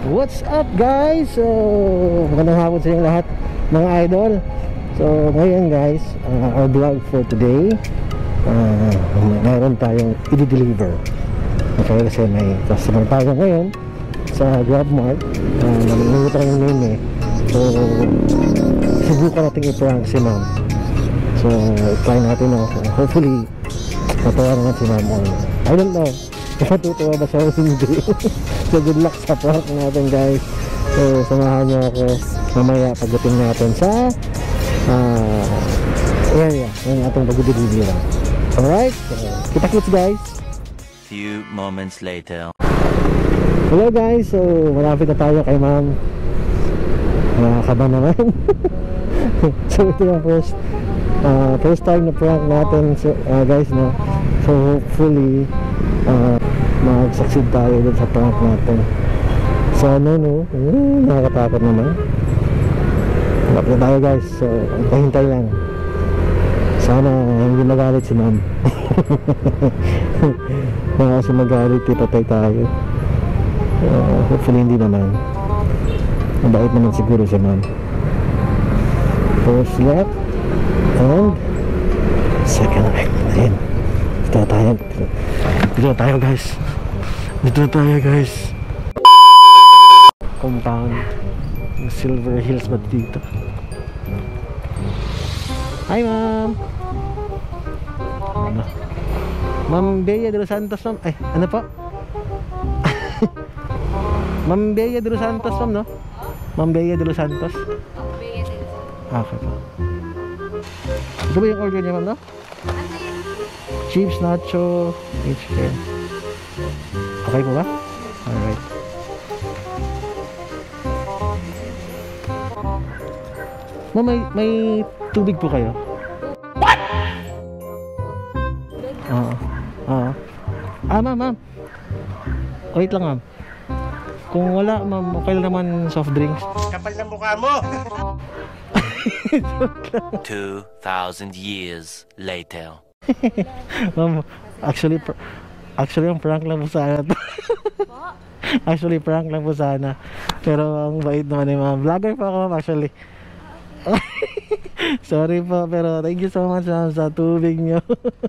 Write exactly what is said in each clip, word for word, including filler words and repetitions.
What's up guys? So magandang hapon sa inyong lahat mga idol. So ngayon guys, uh, our vlog for today, uh, mayroon tayong i-deliver. Okay, kasi may customer tayo ngayon sa GrabMart. uh, Naluluto lang yung name eh. So subukan natin i-prank si ma'am. So try natin no? Hopefully matawa naman si ma'am. I don't know matutuwa ba siya o hindi. So good luck sa prank natin guys. So samahan niyo ako mamaya pagdating natin sa uh, area ng ating pag-deliver. Alright, so, kita-kits guys. Few moments later. Hello guys, so malapit na tayo kay ma'am. Nakakaba naman. So ito yung first uh, first time na prank natin so, uh, guys no. So hopefully uh, mag-succeed tayo dun sa prank natin. Sana no, uh, nakakatakot naman. Malapit na tayo guys, so hintay lang. Sana hindi magalit si ma'am. Baka kasi magalit, itatay tayo. uh, Hopefully hindi naman. Mabait naman siguro si ma'am. First left and second right. Ayun, dito tayo. Dito tayo guys. Dito tayo guys. Compound Silver Hills ba dito? Hi ma'am. Ano? Ma'am Bea de los Santos ma'am. Ay, ano po? Ma'am Bea de los Santos ma'am no? Ma'am Bea de los Santos. Okay po. Ito ba yung order niya ma'am no? Chips, nacho, chicken. Okay po ba? Alright. Ma'am, may, may tubig po kayo? What? Oo. Oo. Ah, ma'am, ma'am. Wait lang, ma'am. Kung wala, ma'am, okay lang naman soft drinks. Kapal ng mukha mo! Two thousand years later. Ma'am, actually, actually, ang prank lang po sana to. Actually, prank lang po sana. Pero ang bait naman eh, ma'am. Vlogger po ako, ma'am, actually. Sorry po, pero thank you so much ma'am sa tubig nyo.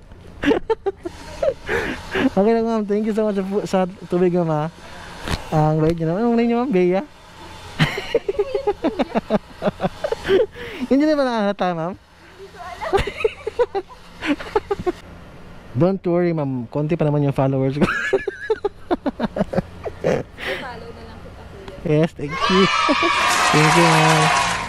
Okay lang ma'am, thank you so much sa tubig nyo ma. Ang bait nyo naman. Anong name nyo ma'am? Bea? Hindi na ba nakakata ma'am? Don't worry ma'am, konti pa naman yung followers ko. Follow na lang kita kuya. Yes, thank you. Thank you ma'am.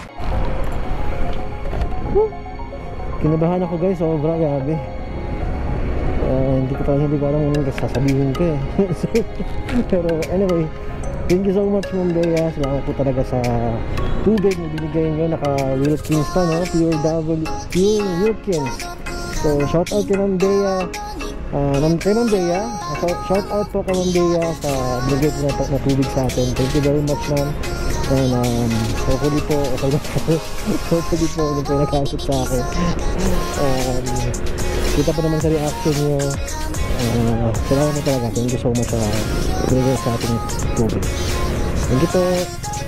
Kinabahan ako guys, sobra, grabe. uh, Hindi ko pa hindi ko alam kung sasabihin ko eh. Pero anyway, thank you so much Ma'am Bea. Salamat po talaga sa tubig na binigay nyo. Naka Wilkins pa no, pure double, pure Wilkins. So shout out kay Ma'am Bea. uh, Kay Ma'am Bea, shout out po kay Ma'am Bea sa binigay po na, na tubig sa atin. Thank you very much ma'am. And um, hopefully po, okay na po. Hopefully po, hindi po nakasot sa akin. um, Kita pa naman sa reaction nyo. uh, Salamat mo talaga. Thank you so much sa binigay sa ating tubig. Thank you po.